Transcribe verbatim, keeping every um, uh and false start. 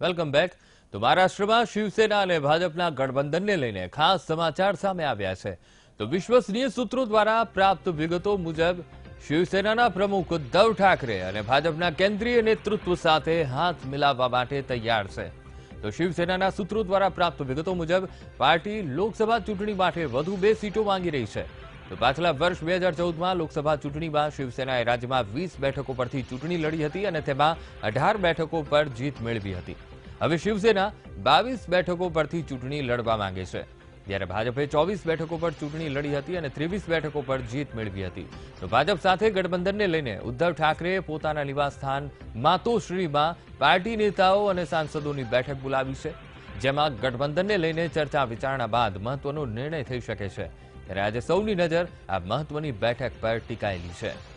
Welcome back. તો મહારાષ્ટ્રમાં શિવસેના અને ભાજપના ગઠબંધનને લઈને ખાસ સમાચાર સામે આવ્યા છે। તો વિશ્વસનીય સૂત્રો દ્વારા પ્રાપ્ત વિગતો મુજબ શિવસેનાના પ્રમુખ ઉદ્ધવ ઠાકરે અને ભાજપના કેન્દ્રીય નેતૃત્વ સાથે હાથ મિલાવવા માટે તૈયાર છે। તો શિવસેનાના સૂત્રો દ્વારા પ્રાપ્ત વિગતો મુજબ પાર્ટી લોકસભા ચૂંટણી માટે વધુ બે સીટો માંગી રહી છે। તો પાછલા વર્ષ બે હજાર ચૌદમાં લોકસભા ચૂંટણીમાં શિવસેનાએ રાજ્યમાં વીસ બેઠકો પરથી ચૂંટણી લડી હતી અને તેમાં અઢાર બેઠકો પર જીત મેળવી હતી। હવે શિવસેના બાવીસ બેઠકો પરથી ચૂંટણી લડવા માંગે છે, જ્યારે ભાજપે ચોવીસ બેઠકો પર ચૂંટણી લડી હતી અને ત્રેવીસ બેઠકો પર જીત મેળવી હતી। તો ભાજપ સાથે ગઠબંધનને લઈને ઉદ્ધવ ઠાકરેએ પોતાના નિવાસસ્થાન માતોશ્રીમાં પાર્ટી નેતાઓ અને સાંસદોની બેઠક બોલાવી છે, જેમાં ગઠબંધનને લઈને ચર્ચા વિચારણા બાદ મહત્વનો નિર્ણય થઈ શકે છે। ત્યારે આજે સૌની નજર આ મહત્વની બેઠક પર ટીકાયેલી છે।